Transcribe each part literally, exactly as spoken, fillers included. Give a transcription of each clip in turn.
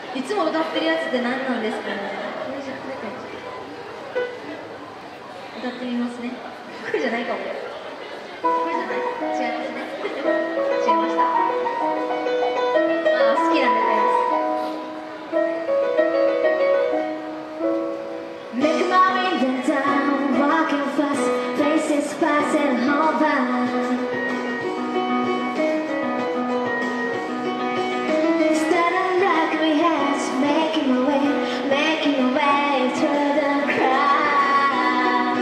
いつも歌ってるやつって何なんですかね。歌ってみますね。これじゃないかも。これじゃない。違いますね。違いました。ああ、好きなんで歌います。Make my way downtown, walking fast, faces passing over. Starting like we had, making my way, making my way through the crowd.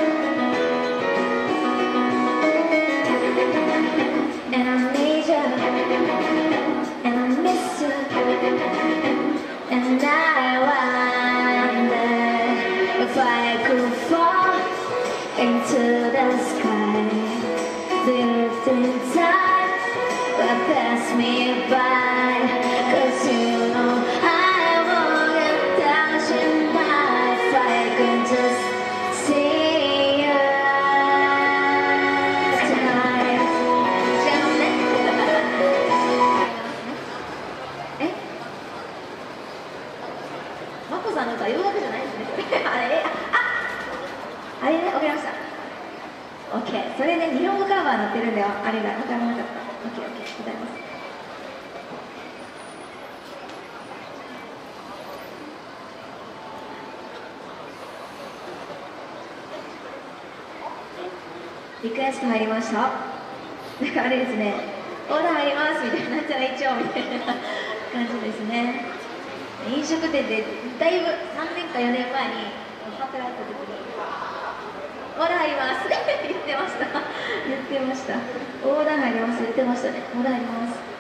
And I need you, and I miss you, and I wonder if I could fall into the sky. The earth in time will pass me by, 'cause you know I won't get down in my if I could just see you tonight. 違いますね。えマコさんの歌言うわけじゃないですね。あれああれね、わかりました。オッケー、それね、日本語カバーになってるんだよ。あれがわからなかった。オッケーオッケー、答えます。リクエスト入りました。なんかあれですね、オーダー入りますみたいな、なんちゃら一応みたいな感じですね。飲食店でだいぶさんねんかよねんまえに働いた時にオーダー入りますって言ってました。言ってました。オーダー入ります言ってましたね。オーダー入ります。